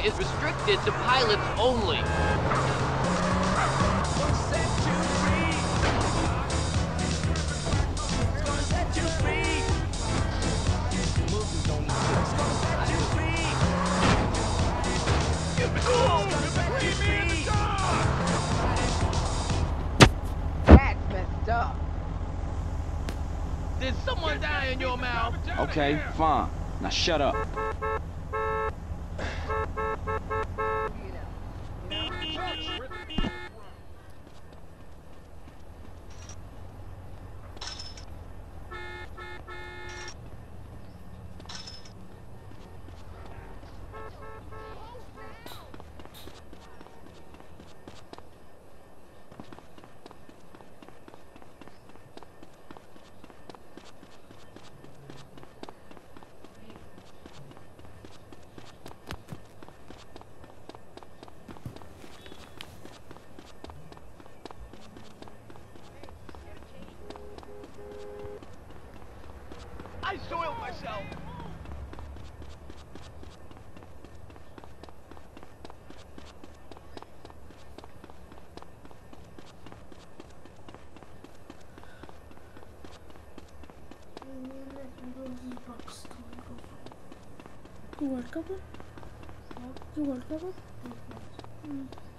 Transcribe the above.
is restricted to pilots only. That's messed up. Did someone die in your mouth? Okay, fine. Now shut up. I soiled myself. You World Cup? You World Cup?